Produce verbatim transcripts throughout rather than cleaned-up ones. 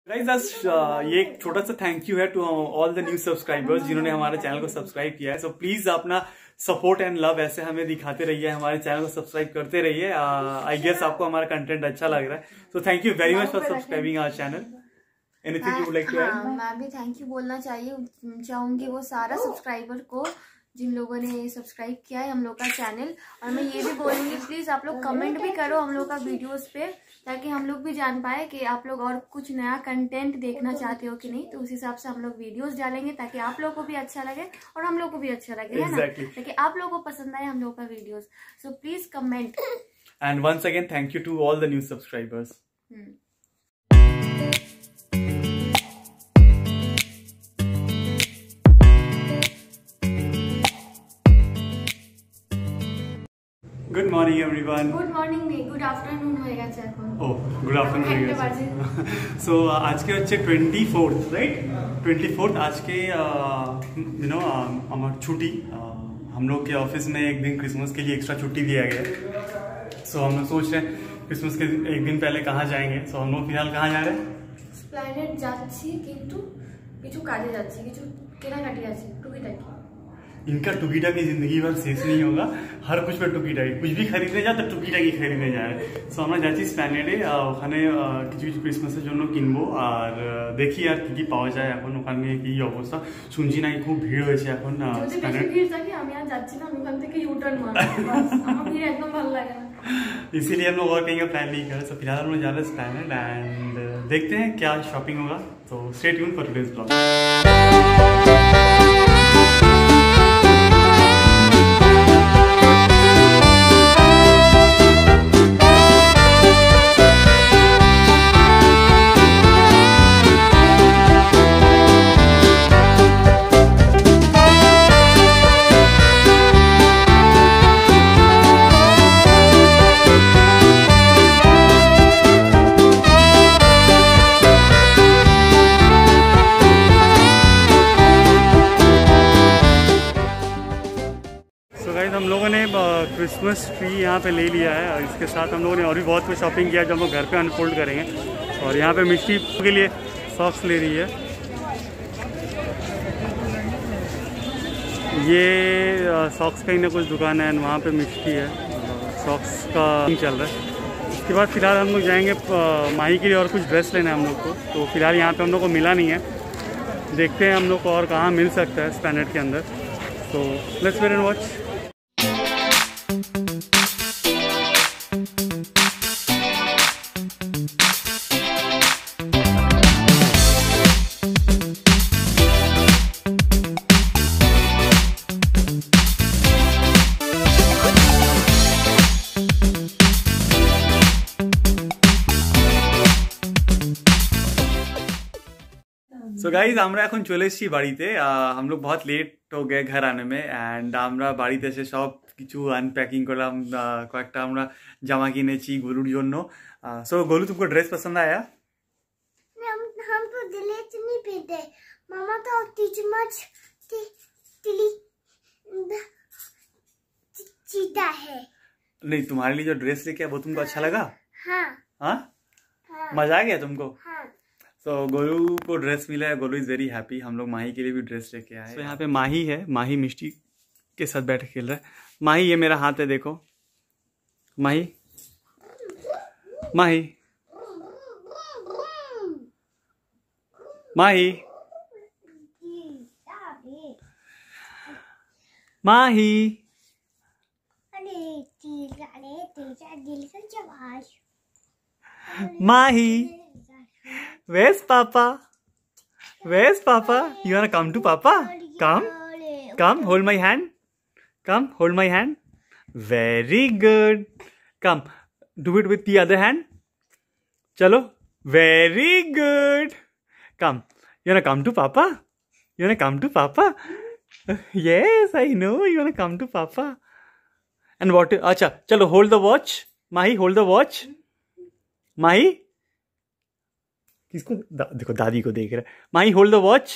Guys आज ये एक छोटा सा थैंक यू है to all the new subscribers जिन्होंने हमारे चैनल को सब्सक्राइब किया है। सो प्लीज अपना सपोर्ट एंड लव ऐसे हमें दिखाते रहिए, हमारे चैनल को सब्सक्राइब करते रहिए। आई गेस आपको हमारा कंटेंट अच्छा लग रहा है, so thank you very much for subscribing our channel. Anything you would like to add? मैं भी थैंक यू बोलना चाहिए चाहूंगी वो सारा सब्सक्राइबर को जिन लोगों ने सब्सक्राइब किया है हम लोग का चैनल। और मैं ये भी बोलूंगी प्लीज आप लोग कमेंट भी करो हम लोग का वीडियोस पे, ताकि हम लोग भी जान पाए कि आप लोग और कुछ नया कंटेंट देखना चाहते हो कि नहीं। तो उस हिसाब से हम लोग वीडियोस डालेंगे ताकि आप लोग को भी अच्छा लगे और हम लोग को भी अच्छा लगे, है ना? ताकि आप लोग को पसंद आए हम लोग का videos. So please comment and once again thank you to all the new subscribers. Good morning everyone. Good morning नहीं, गुड आफ्टरनून होएगा এখন। Oh good afternoon. सो आज के হচ্ছে twenty fourth right, twenty fourth आज के यू नो हमारा छुट्टी। हम लोग के ऑफिस में एक दिन क्रिसमस के लिए एक्स्ट्रा छुट्टी दिया गया है। सो हम लोग सोच रहे हैं क्रिसमस के एक दिन पहले कहाँ जाएंगे। सो हम लोग फिलहाल कहाँ जा रहे हैं? এসপ্ল্যানেড যাচ্ছি, কিন্তু কিছু কাজে যাচ্ছি, কিছু কেনাকাটি আছে টুকিটাকি। इनका टुकी टाकी जिंदगी भर शेष नहीं होगा, हर कुछ पे टुकी टाकी, कुछ भी खरीदने जाए तो टुकी टाकी खरीदने जाए। सो আমরা যাচ্ছি স্প্ল্যানেডে, ওখানে কিছু কিছু ক্রিসমাসের জন্য কিনবো। আর দেখি আর কি কি পাওয়া যায় এখন ওখানে, কি অবস্থা শুনছি নাকি খুব ভিড় হয়েছে এখন স্প্ল্যানেড। ভিড় থাকে আমি আর যাচ্ছি না, আমি ওখান থেকে ইউ টার্ন মারব, আমার ভিড় একদম ভালো লাগে না, इसीलिए हम लोग और कहीं का प्लान नहीं कर रहे। तो फिलहाल हम लोग जा रहे हैं स्प्लैनेड एंड देखते हैं क्या शॉपिंग होगा। तो stay tune for today's blog. हम लोगों ने क्रिसमस ट्री यहाँ पे ले लिया है और इसके साथ हम लोगों ने और भी बहुत कुछ शॉपिंग किया जो हम लोग घर पे अनफोल्ड करेंगे। और यहाँ पे मिष्टी के लिए सॉक्स ले रही है। ये सॉक्स का ही ना कुछ दुकान है, वहाँ पे मिष्टी है, सॉक्स का चल रहा है। उसके बाद फिलहाल हम लोग जाएंगे माही के लिए और कुछ ड्रेस लेना है हम लोग को। तो फिलहाल यहाँ पे हम लोग को मिला नहीं है, देखते हैं हम लोग को और कहाँ मिल सकता है स्प्लैनेड के अंदर। तो let's wait and watch. So guys আমরা এখন চলে এসেছি বাড়িতে। हम लोग बहुत लेट हो गए घर आने में एंड আমরা বাড়িতে এসে সব কিছু আনপ্যাকিং করলাম। কয়েকটা আমরা জামা কিনেছি গোলুর জন্য। सो गोलू तुमको ड्रेस पसंद आया? हम हम तो ड्रेस नहीं पहनते, मामा तो टीच मच टिली चीता है। नहीं, तुम्हारे लिए जो ड्रेस लेके आया वो तुमको अच्छा लगा? हाँ हाँ, मजा आ गया तुमको? हाँ। तो गोलू को ड्रेस मिला है, गोलू इज वेरी हैप्पी। हम लोग माही के लिए भी ड्रेस लेके आए। तो यहाँ पे माही है, माही मिष्टी के साथ बैठ खेल रहा है। माही ये मेरा हाथ है, देखो माही, माही माही माही माही Where's Papa? Where's Papa? You wanna come to Papa? Come, come, hold my hand. Come, hold my hand. Very good. Come, do it with the other hand. Chalo. Very good. Come. You wanna come to Papa? You wanna come to Papa? Yes, I know. You wanna come to Papa. And what? Acha, chalo, hold the watch. Mahi, hold the watch. Mahi. किसको दा, देखो दादी को देख रहा है। Mahi hold the watch,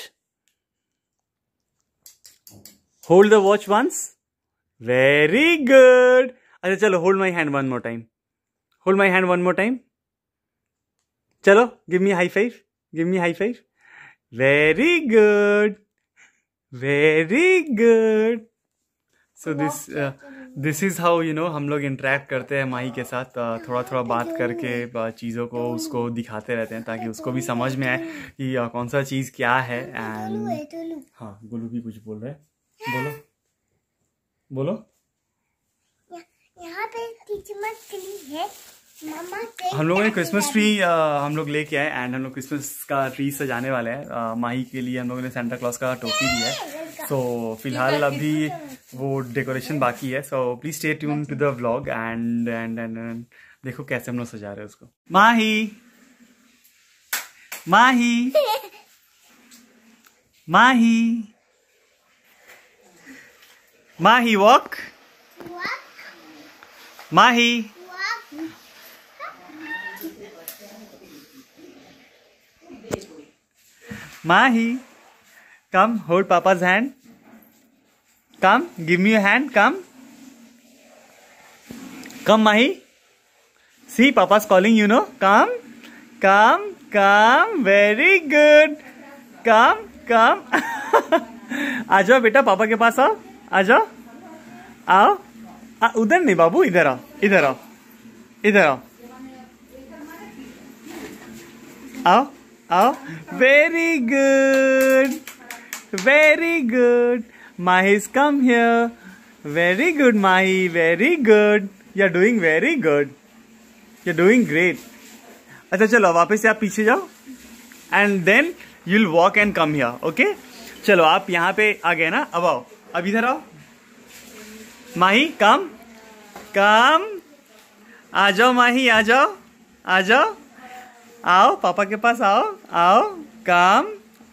hold the watch once. Very good. अच्छा चलो hold my hand one more time, hold my hand one more time. चलो give me high five. Give me high five. Very good, very good. So this this is how you know हम लोग interact करते हैं माही के साथ, uh, थोड़ा थोड़ा बात करके uh, चीज़ों को उसको दिखाते रहते हैं ताकि उसको भी समझ में आए कि uh, कौन सा चीज़ क्या है। एंड हाँ, गोलू भी कुछ बोल रहे हैं, बोलो बोलो। यहाँ पे क्रिसमस ट्री है, मामा हम लोगों ने क्रिसमस ट्री हम लोग लेके आए एंड हम लोग क्रिसमस का ट्री सजाने वाले हैं। uh, माही के लिए हम लोगों ने सेंटा क्लॉज का टोपी दिया है। सो so, फिलहाल अभी वो डेकोरेशन बाकी है। So please stay tune to the vlog and and and देखो कैसे हम लोग सजा रहे हैं उसको। Mahi Mahi Mahi Mahi walk, Mahi Mahi, come hold Papa's hand. Come, give me your hand. Come, come, Mahi. See, Papa's calling you. No, come, come, come. Very good. Come, come. आ जाओ बेटा, पापा के पास आओ, आ जाओ, आओ। आ, उधर नहीं बाबू, इधर आओ, इधर आओ, इधर आओ, आओ आओ। Very good, very good. Mahi's come here. Very good, Mahi. Very good. You're doing very good. You're doing great. अच्छा चलो वापस से आप पीछे जाओ and then you'll walk and come here. Okay? चलो आप यहाँ पे आ गए ना, अब आओ, अब इधर आओ। माही कम, कम, आ जाओ माही, आ जाओ, आ जाओ, आओ पापा के पास आओ, आओ, come.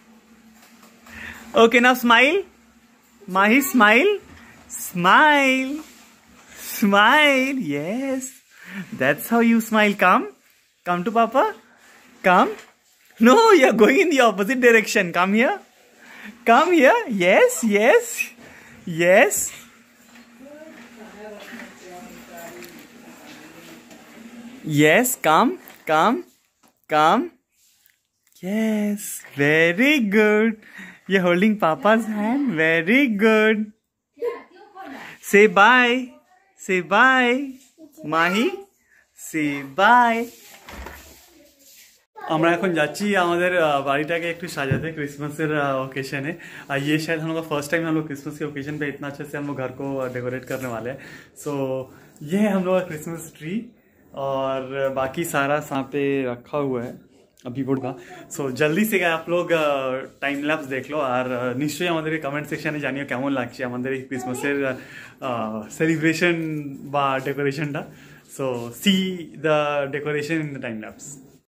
Okay now smile, Mahi smile, smile, smile, yes, that's how you smile. Come, come to papa, come. No, you're going in the opposite direction. Come here, come here, yes, yes, yes. Yes, come, come, come. Yes, very good. You're holding Papa's hand. Very good. Say bye. Say bye. Mahi, say bye. আমরা এখন যাচ্ছি আমাদের বাড়িটাকে একটু সাজাতে क्रिसमसের occasion है। ये शायद हम लोग का फर्स्ट टाइम हम लोग क्रिसमस के ओकेशन पे इतना अच्छे से हम लोग घर को डेकोरेट करने वाले हैं। सो so, ये है हम लोग का क्रिसमस ट्री और बाकी सारा यहाँ पे रखा हुआ है अभी बोर्ड का। सो so, जल्दी से आप लोग टाइम लैप्स देख लो और निश्चय हमारे कमेंट सेक्शने जानिए केमन लागছে আমাদের এই ক্রিসমাসের সেলিব্রেশন বা ডেকোরেশনটা। So see the decoration in the time lapse.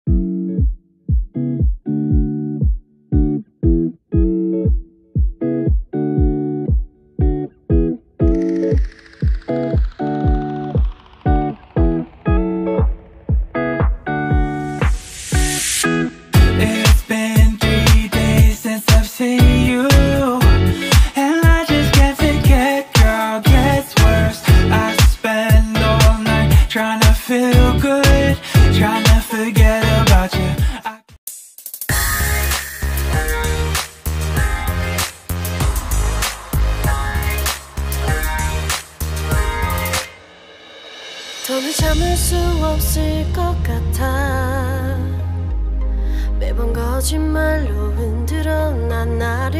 더는 참을 수 없을 것 같아 매번 거짓말로 흔들어 난 나를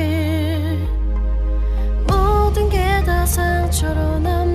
모든 게 다 상처로 남아।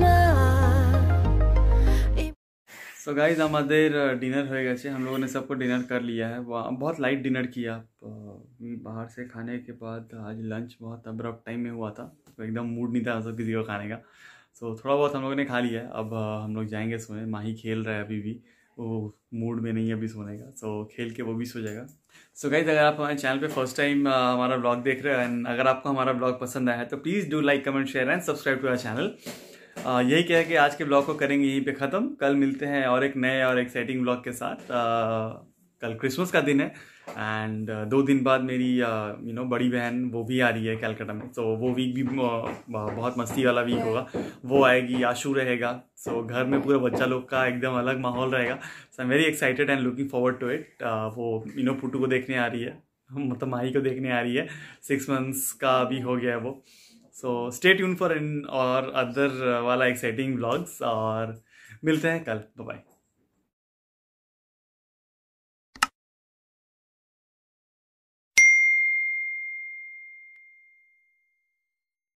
So guys हमारे डिनर हो गए, हम लोगों ने सबको डिनर कर लिया है। बहुत लाइट डिनर किया बाहर से खाने के बाद। आज लंच बहुत अब्रप्ट टाइम में हुआ था, तो एकदम मूड नहीं था सब किसी को खाने का। सो so, थोड़ा बहुत हम लोगों ने खा लिया है। अब हम लोग जाएंगे सोने। माही खेल रहा है अभी भी, वो मूड में नहीं है अभी सोने का। सो so, खेल के वो भी सो जाएगा। सो so, गाइज अगर आप हमारे चैनल पे फर्स्ट टाइम हमारा ब्लॉग देख रहे हो एंड अगर आपको हमारा ब्लॉग पसंद आया है तो please do like comment share and subscribe to our channel. यही कह कि आज के ब्लॉग को करेंगे यहीं पे ख़त्म। कल मिलते हैं और एक नए और एक्साइटिंग ब्लॉग के साथ। uh, कल क्रिसमस का दिन है एंड uh, दो दिन बाद मेरी यू नो बड़ी बहन वो भी आ रही है कलकत्ता में, तो वो वीक भी uh, बहुत मस्ती वाला वीक होगा। वो आएगी, आशू रहेगा, सो so, घर में पूरे बच्चा लोग का एकदम अलग माहौल रहेगा। So I am very excited and looking forward to it. वो यू नो पुट्टू को देखने आ रही है, मतलब माही को देखने आ रही है, सिक्स मंथ्स का भी हो गया है वो। सो स्टे ट्यून फॉर इन और अदर वाला एक्साइटिंग व्लॉग्स, और मिलते हैं कल। Bye bye.